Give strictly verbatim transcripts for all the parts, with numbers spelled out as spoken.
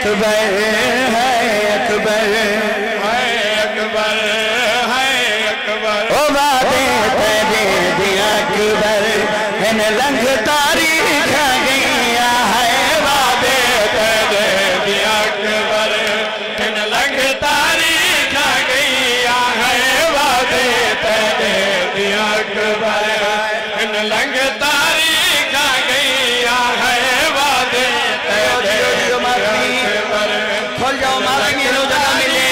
اکبر ہے اکبر ہے اکبر ہے اکبر او وعدے تیرے دیا اکبر ان لنگ تاریخ گیا ہے وعدے تیرے دیا اکبر ان لنگ تاریخ گیا ہے وعدے تیرے دیا اکبر ان لنگ تاریخ گیا ہے وعدے تیرے اکبر کھول جاؤ ماتمی نو جگہ ملے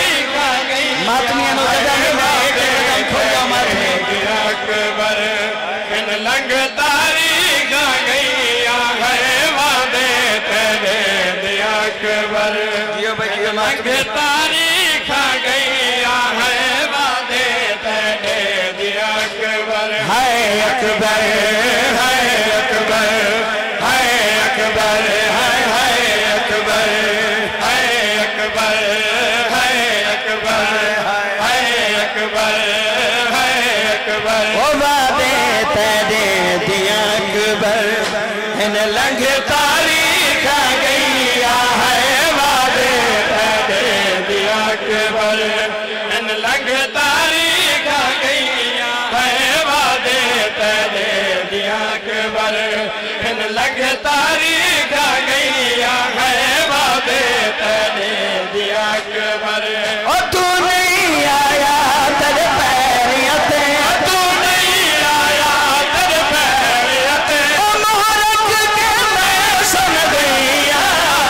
ماتمی نو جگہ ملے کھول جاؤ ماتمی دیا اکبر ان لنگ تاریخ گیا ہے وعدے تیرے دیا اکبر جیو بھائی جیو لنگ تاریخ گیا ہے وعدے تیرے دیا اکبر ہے اکبر ہے اکبر ہے اکبر ہے ہے اکبر ہے اکبر ہے اکبر ہے اکبر ہے اکبر او وعدے تیرے دیا اکبر ان لنگ تاریخ گیا ہے وعدے تیرے دیا اکبر ان لنگ تاریخ گیا ہے وعدے تیرے دیا اکبر ان لنگ تاریخ گیا ہے وعدے تیرے دیا اکبر او تو نہیں آیا تیرے پیریتے تو نہیں آیا تیرے پیریتے او محرک کے میں سن گیا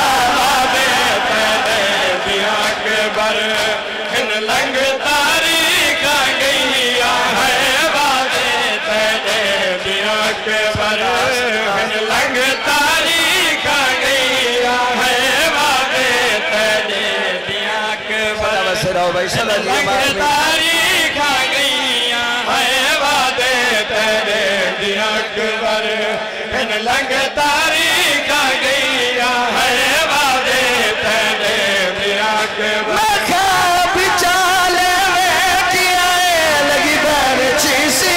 وعدے تیرے دیا اکبر ان لنگ تاریخ گیا ہے وعدے تیرے دیا اکبر ان لنگ تاریخ گیا ہے وعدے تیرے دیا اکبر بس رہو بھائی صلی اللہ لنگ علیہ وسلم تاریخ گیا ہے وعدے تیرے دیا اکبر ان لنگ تاریخ گیا ہے وعدے تیرے دیا اکبر میں خواب چالے میں کیا لگی برچی سی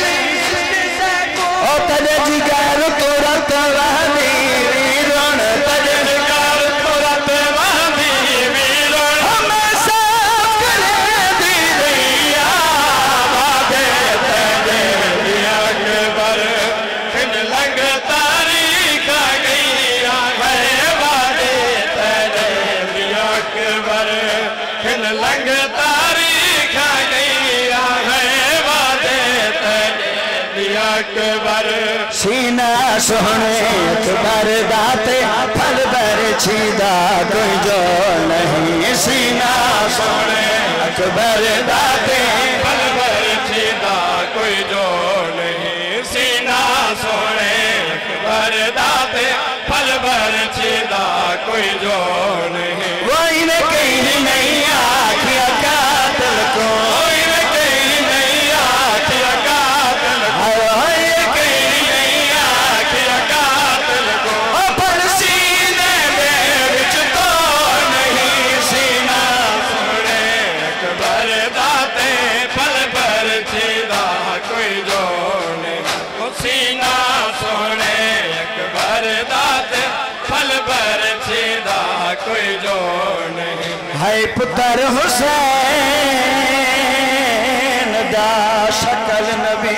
او تجھے جگر تورت وحدی ویرون تجھے جگر تورت وحدی ویرون ہمیں صاف کرے دی دیا وعدے تیرے دیا اکبر ان لنگ تاریخ گیا ہے وعدے تیرے دیا اکبر ان لنگ تاریخ گیا ہے وعدے تیرے دیا اکبر سینہ سونے اکبر داتے پھل برچی دا کوئی جو نہیں سینہ سونے اکبر داتے پھل برچی دا کوئی جو نہیں سینہ سونے اکبر داتے پھل برچی دا کوئی جو نہیں وہ انہیں کہیں نہیں آکھیا قاتل کو انہیں کہیں نہیں آکھیا قاتل کو ہائے کہیں نہیں آکھیا قاتل کو اپن سینے دے وچ تو نہیں سینہ سونے اکبر داتے پھل برچی دا کوئی جو نہیں سینہ سونے اکبر داتے پھل برچی دا کوئی جو نہیں ہے پتر حسین دا شکل نبی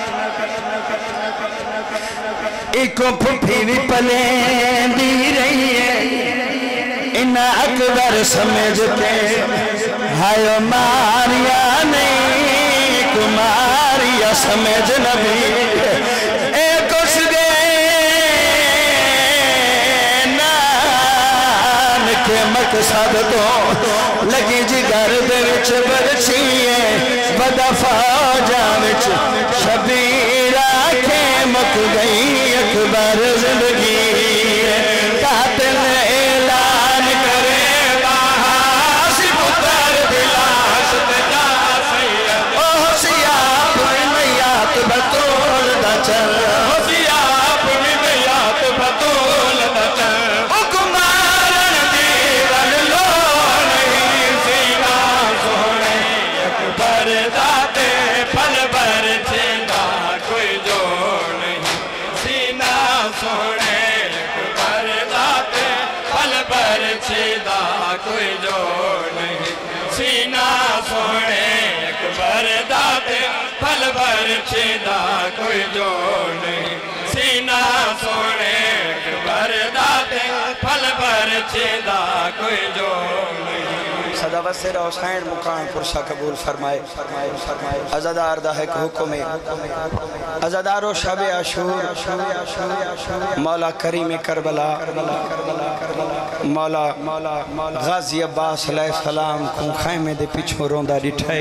ایک پھپھی بھی پلیں دی رہی ہے انہا اکبر سمجھ کے ہائے ماریا نہیں کماریا سمجھ نبی ایک اس گئے نان کے مقصد تو لگی جگر دے وچ برچیے بدفع جامچ شبیر آنکھیں مک گئی اکبر زندگی قاتل اعلان کرے باہاسی پتر دلاش تجا سید او سیاپ میات بطول دا چل او سیاپ میات بطول دا چل حکمارن دیوان لو نہیں سینہ سونے اکبر داتے پھل برچی دا کوئی جو نہیں سینہ سونے اکبر داتے پھل برچی سونے اکبر داتے پھل بھر چھیدہ کوئی جوڑ نہیں سینہ سونے اکبر داتے پھل بھر چھیدہ کوئی جوڑ نہیں صدا وسیر حسین مقام پرشا قبول فرمائے عزادار دا ایک حکم عزادار و شب عاشور مولا کریم کربلا مولا غازی عباس علیہ السلام کو خیمے دے پیچھو روندہ ڈٹھائے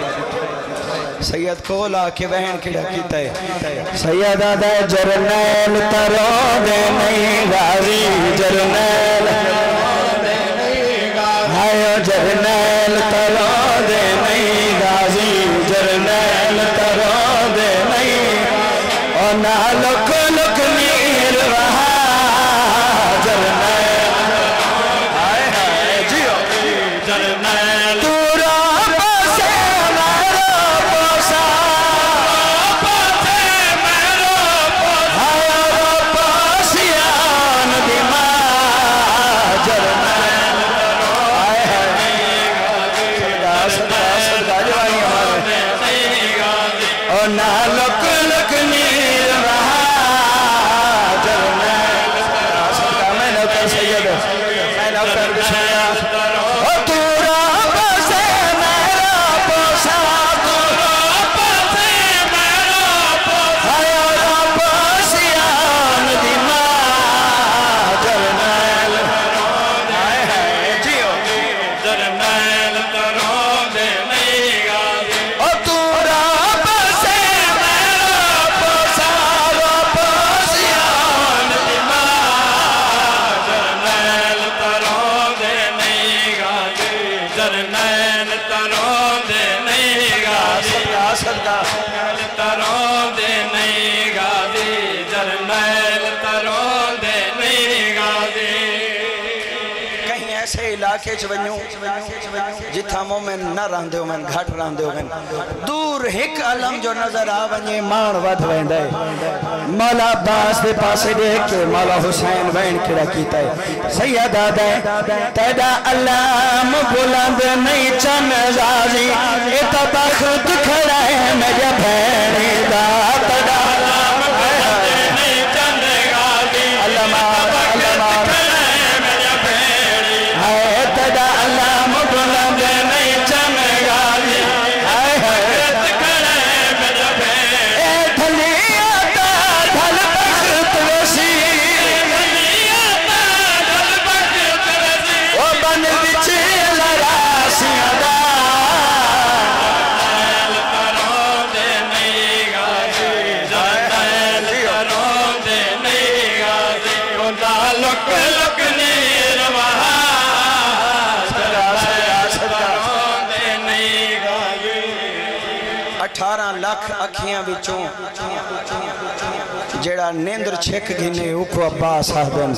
سید کولا کے بہن کی ڈھکیتا ہے سید آدھا جرنیل ترو دے نہیں غازی جرنیل آئیو جرنیل ترو دے نہیں غازی جرنیل ترو دے نہیں اور نہ لک لک نیر رہا جرنیل آئے آئے جیو جرنیل تورا پاسے میرا پاسا پاسے میرا پاسا آئیو پاسیان دیما جرنیل نہ لک لک نیر رہا جرنیل صدقہ میں نوکر سید میں نوکر بشایا او تورا پاسے میرا پوسا تورا پاسے میرا پوسا آیا پاسیان دیما جرنیل آئے ہیں جیو جرنیل ترو دے نہیں غازی او تورا جرنیل ترو دے نہیں غازی جرنیل ترو دے نہیں غازی جرنیل ترو دے نہیں غازی کہیں ایسے علاقے چونیوں جتھا مومن نہ رہندے ہو من گھٹ رہندے ہو من دور ہک علم جو نظر آونی مان ود ویندے مولا عباس دے پاسے دیکھ کے مولا حسین وین کڑا کیتا ہے سید آدھے تیدا علم بلند نہیں چن غازی ایتا بخت کھڑا ہے میرے بھینی دا تیدا علم بلند نہیں چن غازی علم علم تیدا علم بلند نہیں چن غازی اے دھلی آتا دھل بخت وسی او بن بچی لراسیاں دا ترو دے نہیں غازی جرنیل ترو دے نہیں غازی خدا لک لک نیر وہاں اٹھارہ لاکھ اکھیاں بچوں جیڑا نیندر چھک گھنے اوکو عباس آدم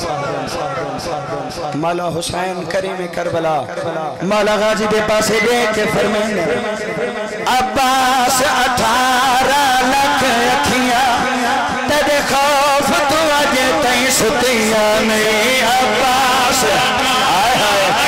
مولا حسین کریم کربلا مولا غازی دے پاسے دیکھ کے فرمینے عباس اٹھارہ لاکھ اکھیاں تیرے خوف تو آجے تین ستیاں نہیں عباس آئے آئے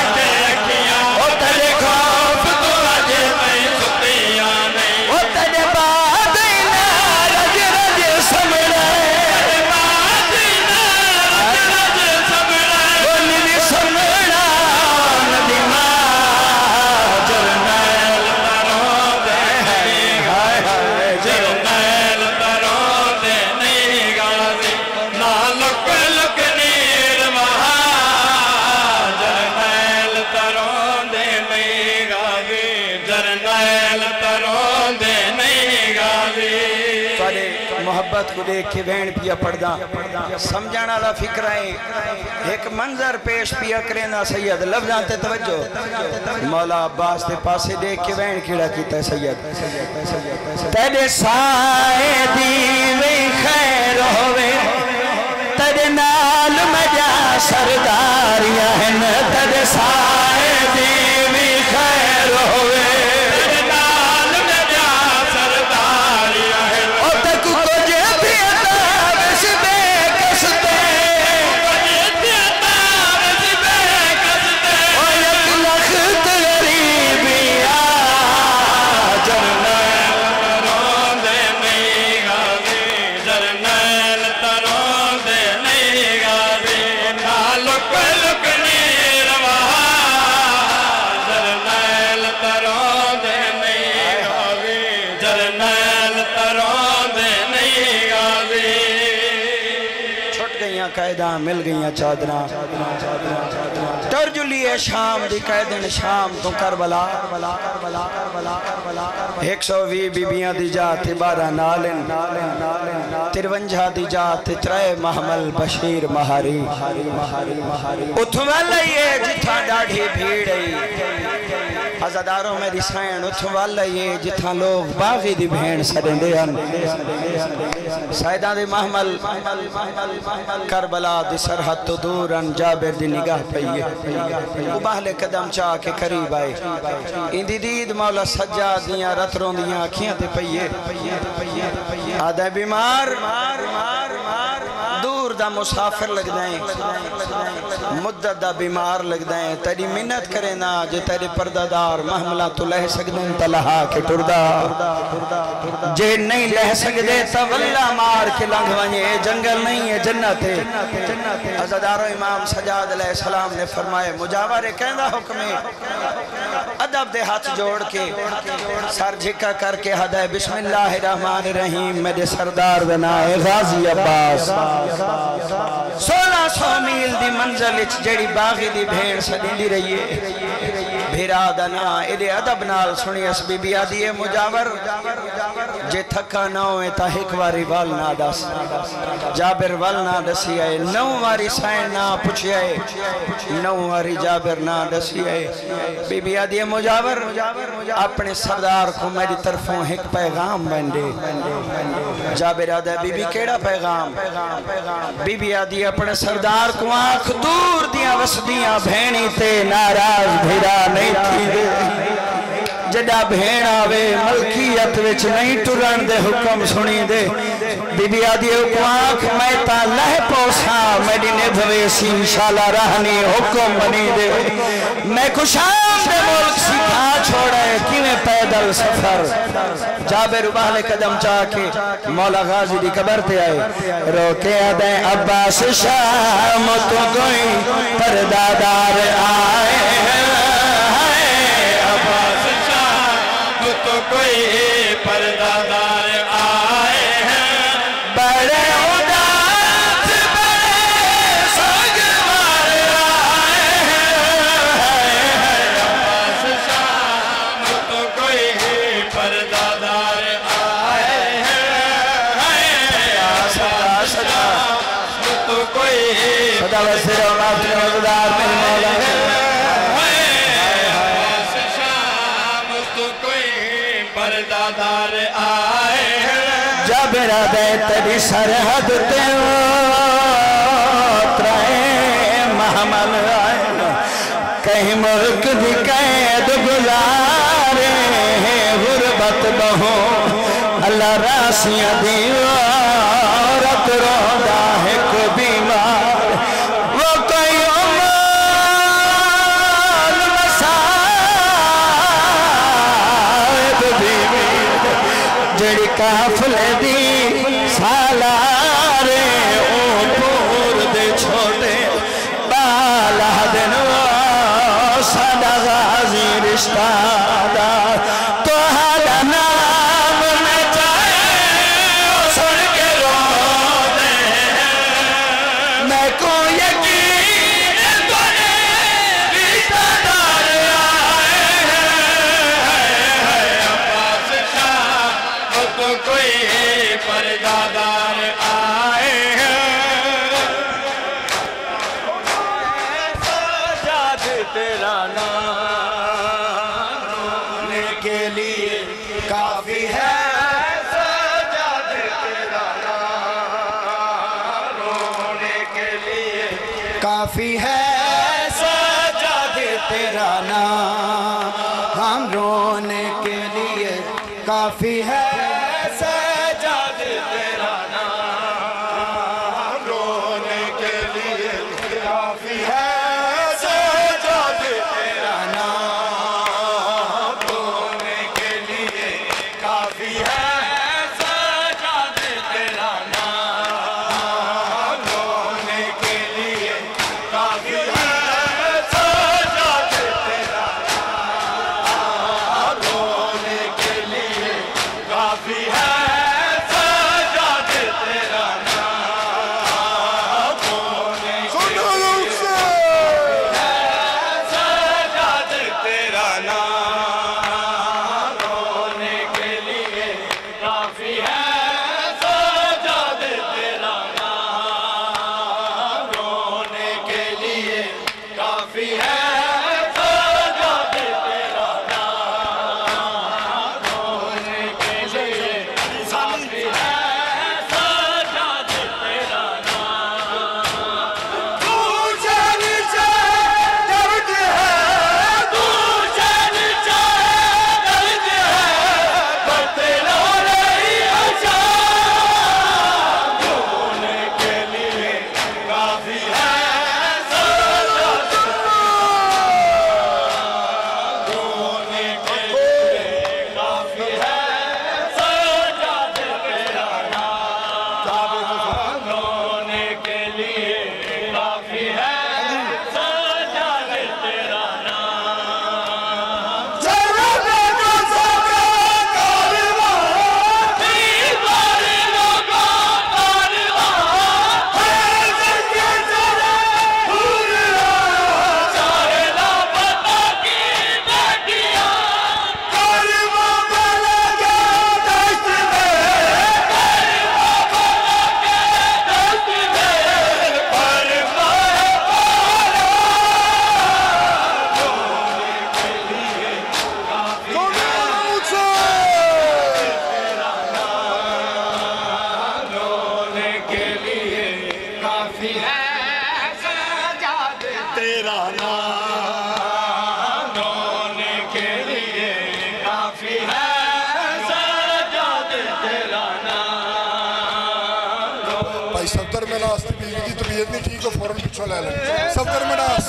محبت کو دیکھ کے بین پیا پڑھدا سمجھانا لا فکرائیں ایک منظر پیش پیا کرینا سید لفظان تے توجہ مولا عباس تے پاسے دیکھ کے بین کیڑا کیتا ہے سید تیرے سائے دیوے خیر ہوئے تیرے نال مجا سرداریاں ہیں تیرے سائے دیوے خیر ہوئے قائداں مل گئیاں چادراں ترجلیے شام دی قائدن شام تو کربلا ایک سو وی بیبیاں دی جات بارہ نالن ترونجہ دی جات ترے محمل بشیر مہاری اتھوالا یہ جتھا ڈاڑھی بھیڑی ازاداروں میں رسائن اتھوالا یہ جتھا لوگ باغی دی بھین سڑیں دے ہن سائدہ دی محمل کربلا دی سرحد تو دورن جابر دی نگاہ پئیے وہ باہلے قدم چاہ کے قریب آئے اندی دید مولا سجاد دیاں رتروں دیاں کھیاں تے پئیے آدھے بیمار دور دا مسافر لگ دائیں مدت دا بیمار لگ دائیں تیری منت کرے نا جے تیری پردادار محملہ تو لہ سکدیں تلہا کے ٹردہ جے نہیں لہ سکدے تا واللہ مار کے لنگ ونجے جنگل نہیں ہے جنت ہے عزدارو امام سجاد علیہ السلام نے فرمائے مجاورے کہندہ حکمے ادب دے ہاتھ جوڑ کے سر جھکا کر کے حدائے بسم اللہ الرحمن الرحیم میرے سردار بنائے غازی عباس سولہ سو میل دی منزل اچ جڑی باغی دی بھیڑ سدی دی رہیے بھیرا دنا ایدے ادب نال سنی اس بی بی آدھی مجاور جے تھکا نہ ہوئے تا ایک واری والنا دس جابر والنا دسی آئے نو واری سائن نہ پوچھے آئے نو واری جابر نہ دسی آئے بی بی آدھی مجاور اپنے سردار کو میری طرفوں ایک پیغام بندے جابر آدھے بی بی کیڑا پیغام بی بی آدھی اپنے سردار کو آنکھ دور دیا وسدیاں بھینی تے ناراض بھیرا نہیں تھی دے جڑا بھین آوے ملکیت وچ نہیں ٹرن دے حکم سنی دے بی بی آدھی کو آنکھ میں تا لہ پوسا میری ندھوے سی انشاءاللہ رہنی حکم بنی دے میں کشام دے ملک سکھا چھوڑے کیویں پیدل سفر جابر باہلے قدم چاہ کے مولا غازی دی قبر تے آئے روکے دیں عباس شام تو کوئی پردادار آئے عباس شام تو کوئی پردادار آئے ہیں بڑے اداس بڑے سوگوار آئے ہیں عباس شام تو کوئی پردادار آئے ہیں صدا صدا تو کوئی صدا وسیر و ماتر مددار میرے مولا عباس شام تو کوئی پردادار آئے ہیں جابر دے تیری سرحد تے اترائے محمل آئے کہیں ملک دی قید گزارے غربت بہو اللہ راسیاں دیوارت رودا ہے کو بیمار وہ کوئی عمال مسائب بیمید جڑی کافل دی سالارے او پور دے چھوٹے بالا دن سادہ غازی رشتہ دار تو حالا نام میں چاہے سن کے رو دے میں کو یقین تونے رشتہ دار آئے ہیں عباس شام تو کوئی پردادار آئے ہیں سجاد تیرا نام رونے کے لیے کافی ہے سجاد تیرا نام رونے کے لیے کافی ہے سجاد تیرا نام ہم رونے کے لیے کافی ہے سجاد تیرا نام رونے کے لیے کافی ہے سجاد تیرا نام رونے کے لیے کافی ہے سجاد تیرا نام رونے کے لیے کافی ہے سجاد تیرا نام رونے کے لیے کافی ہے مناس کی بیوی دی طبیعت نہیں ٹھیک ہو فوراں پچھو لے لیں صفدر مناس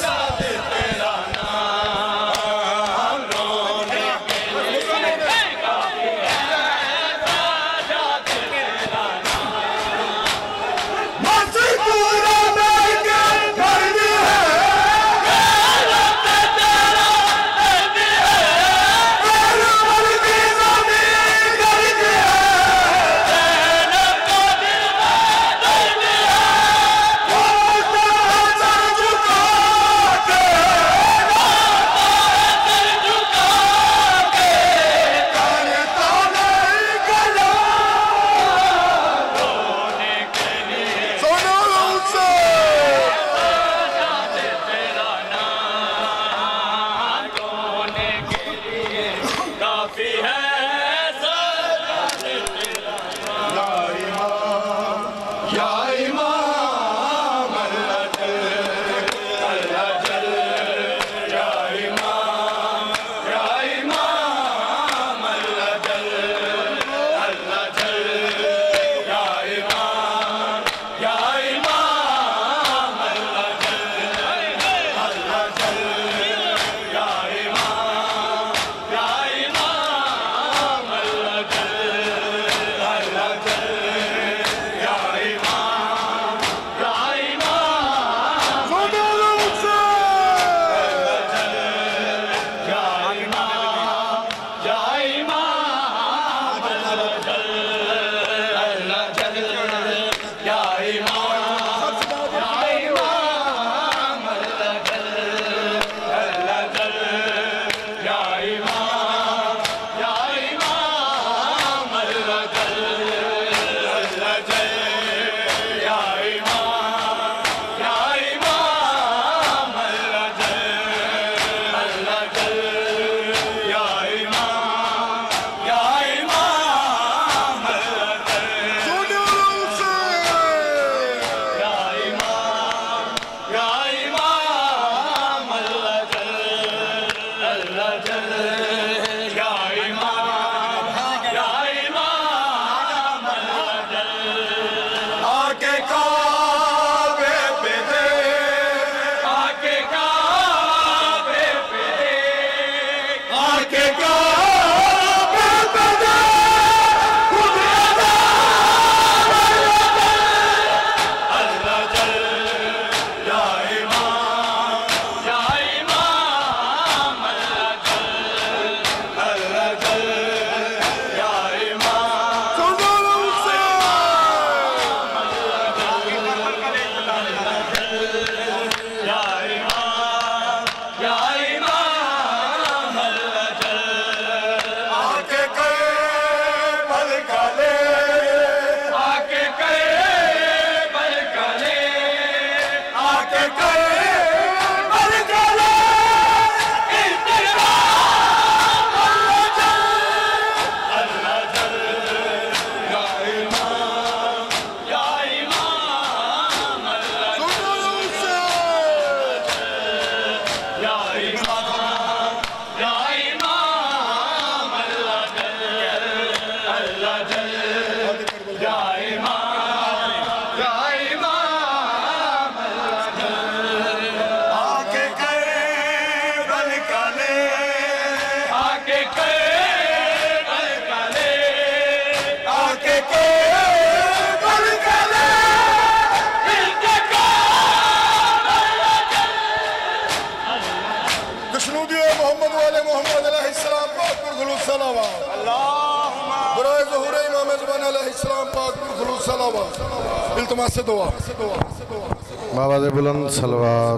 التماس دعا بابا دے بلند صلوات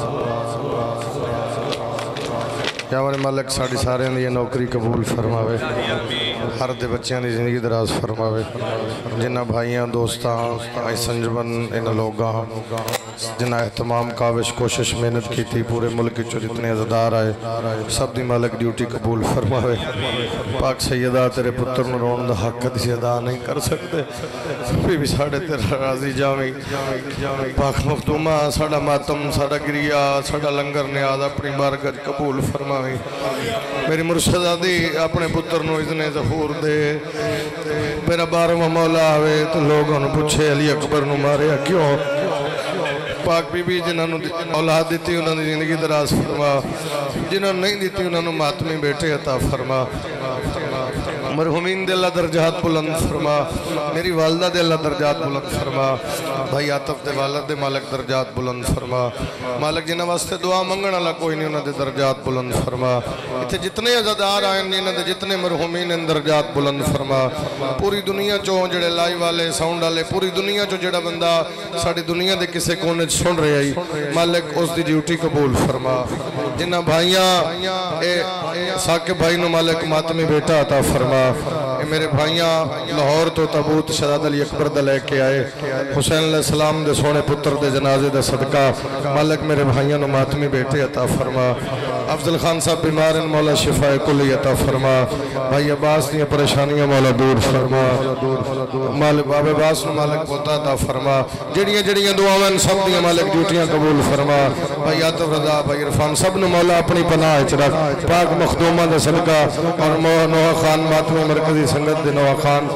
یا ہمارے مالک ساڑی سارے نے یہ نوکری قبول فرماوے ہر دے بچیاں دی زندگی دراز فرماوے جنہ بھائیاں دوستاں آئی سنجبن ان لوگاں جنہ اہتمام کاوش کوشش محنت کی تھی پورے ملک جو جتنے عزدار آئے سب دی مالک ڈیوٹی قبول فرماوے پاک سیدہ تیرے پتر نرون دا حق کدی ادا نہیں کر سکتے پھر بھی ساڑھے تیرا راضی جامی پاک مختومہ ساڑھا ماتم ساڑھا گریا ساڑھا لنگر نیاز اپنی بارگاہ قبول فرماوے میری مرشدہ دی اپنے پتر نو اذن ظہور دے میرا بارہواں مولا آوے تو لوگوں نے پوچھے علی اکبر نو ماریا کیوں پاک بی بی جنہوں نے اولاد دیتی انہوں نے زندگی دراز فرما جنہوں نے نہیں دیتی انہوں نے ماتمی بیٹے عطا فرما مرحومین دے اللہ درجات بلند فرما میری والدہ دے اللہ درجات بلند فرما بھائی عاطف دے والد دے مالک درجات بلند فرما مالک جنہ واسطے دعا منگن اللہ کوئی نہیں انہوں دے درجات بلند فرما اتھے جتنے عزدار آئین انہوں دے جتنے مرحومین ان درجات بلند فرما پوری دنیا چو جڑے لائی والے ساؤنڈ والے پوری دنیا چو جڑا بندہ ساڑی دنیا دے کسے کونے سن رہے آئی مالک اس دی ڈیوٹی قبول فرما جنہ بھائیاں اے ساکب بھائی نو مالک ماتمی بیٹا عطا فرما اے میرے بھائیاں لاہور تو تابوت شہزاد علی اکبر دا لے کے آئے حسین علیہ السلام دے سونے پتر دے جنازے دا صدقہ مالک میرے بھائیاں نو ماتمی بیٹے عطا فرما افضل خان صاحب بیمارن مولا شفاء کلی عطا فرما بھائی عباس دیا پریشانیاں مولا دور فرما مالک باب عباس نو مالک پوتا عطا فرما جڑیاں جڑیاں دعاویں سب دیا مالک ڈیوٹیاں قبول فرما بھائی عاطف رضا بھائی عرفان سب نو مولا اپنی پناہ چرک پاک مخدومہ دا صدقہ اور نوح خان ماتمی مرکزی سنگت دے نوح خان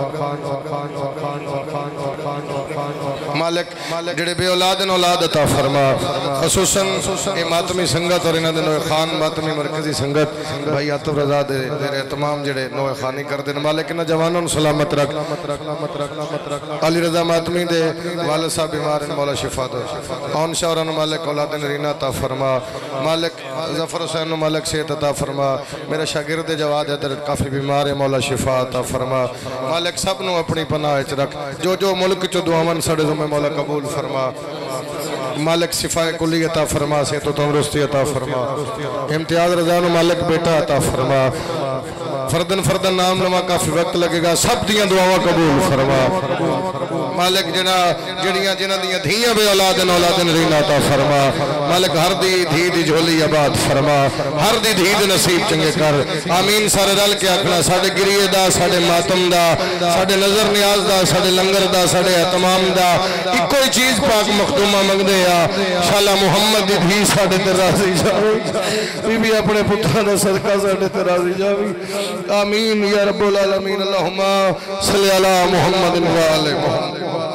مالک جڑے بے اولاد اولاد عطا فرما خصوصاً اے ماتمی سنگت اور انہاں دے نوح خان ماتمی مرکزی سنگت بھائی عاطف رضا دے دے تمام جڑے نوح خانی کر دے مالک انہاں جوانوں سلامت رکھ علی رضا ماتمی دے والد صاحب بیمار ان مولا شفا دے اون شاوران مالک اولاد نرینہ عطا فرما مالک ظفر حسین مالک صحت عطا فرما میرا شاگرد جواد حیدر کافی بیمار ہے مولا شفا عطا فرما مالک سب نو اپنی پناہ چ رکھ جو جو ملک چو دعاون سڑے زمیں مولا قبول فرما مالک صفاء کلی عطا فرما صحت و تندرستی عطا فرما امتیاز رضا نو مالک بیٹا عطا فرما فردن فردن نام لما کافی وقت لگے گا سب دیاں دعاواں قبول فرما مالک جنا جڑیاں جنہ دیاں دھیاں بے اولادن اولادن رینا عطا فرما مالک ہر دی دھی دی جھولی آباد فرما ہر دی دھی دی نصیب چنگے کر آمین سارے رل کے آکھنا ساڑے گریے دا ساڑے ماتم دا ساڑے نظر نیاز دا ساڑے لنگر دا ساڑے اعتمام دا ایک کوئی چیز پاک مخدومہ منگ دے یا شالا محمد دی دھی ساڑے تے راضی جاوی بی بی اپنے پترہ دا صدقہ ساڑے تے راضی جاوی آمین یا رب العالمین اللہم صلی علی محمد و آل محمد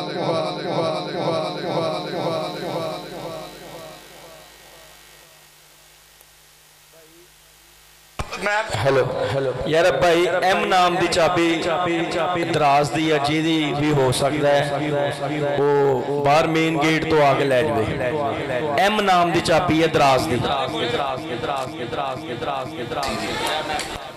ہیلو یار بھائی ایم نام دی چابی دراز دی یا جی دی بھی ہو سکتا ہے وہ باہر مین گیٹ تو آگے لے جوے ایم نام دی چابی ہے دراز دی